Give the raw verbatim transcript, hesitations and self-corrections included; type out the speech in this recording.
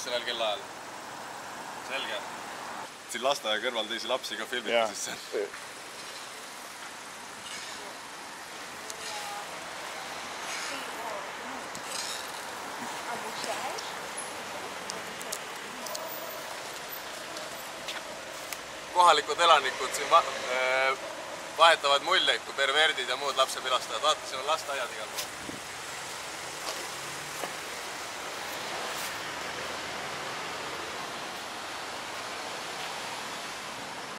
sellel kellaajal. Selge. Siin lasteaia kõrval teisi lapsi ka filmita Jaa. siis seal. Kohalikud elanikud siin va vahetavad muljeid kui perverdid ja muud lapsepilastajad. Vaata, siin on lasteaiad igal pool.